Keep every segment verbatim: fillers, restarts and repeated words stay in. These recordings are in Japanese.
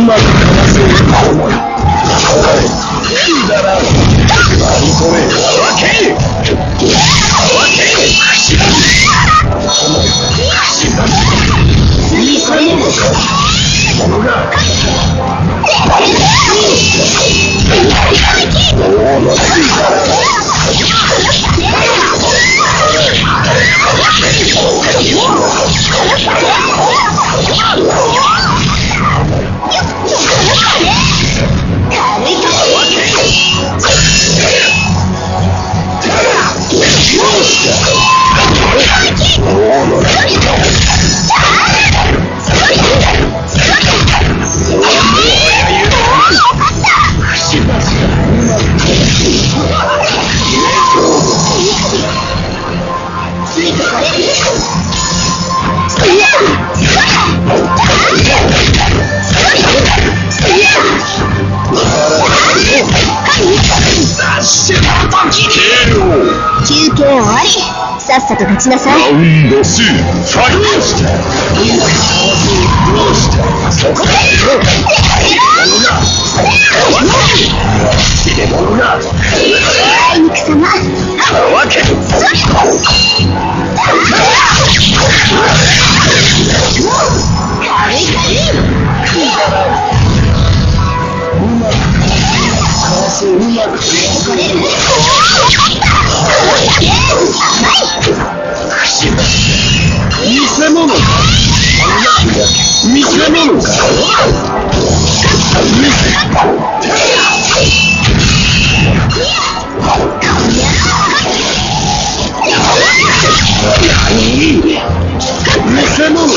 まくかわせると思い。くだらん。何それ。わけわけ見せ物かものがおおのついた休憩終わり。さっさと立ちなさい。 ラウンドツーファイト。そこで切れ者があいにくさまわけ見せ物か見せ物か何見せ物か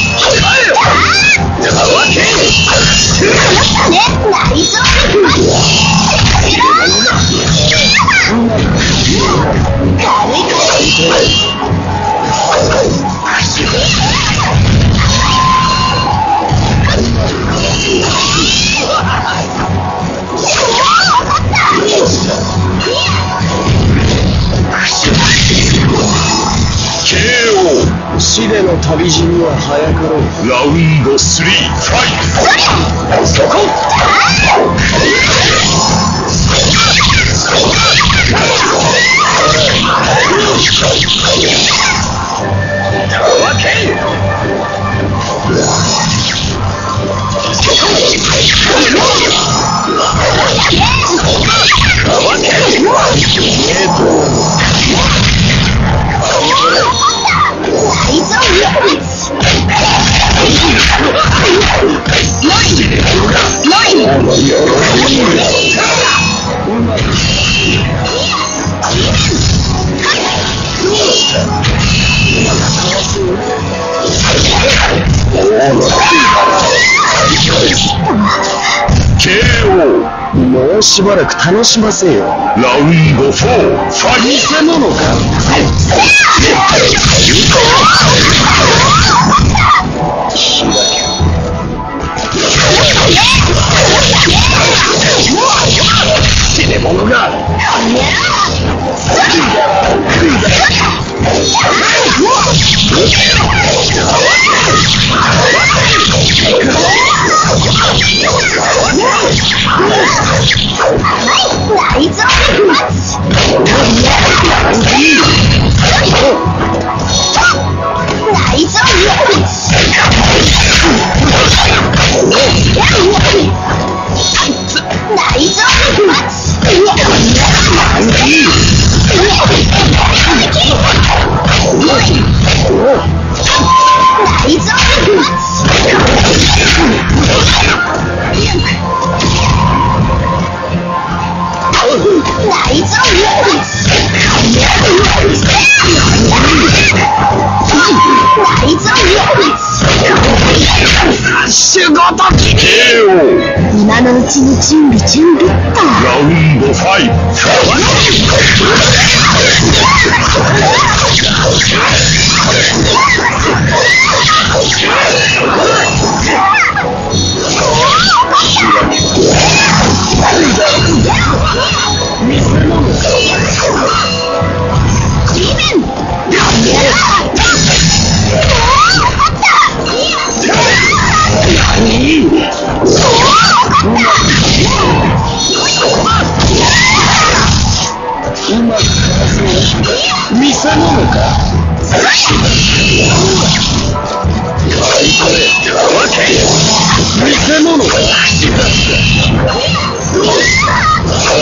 死での旅路には早かろう。ラウンドスリーファイト。そこケーオー もうしばらく楽しませよ。ラウンドフォーファイト。見せ物か死ね者が今のうちに準備準備っと。ラウンドファイト。何見せ物か。はいこれオッケー。見せ物か。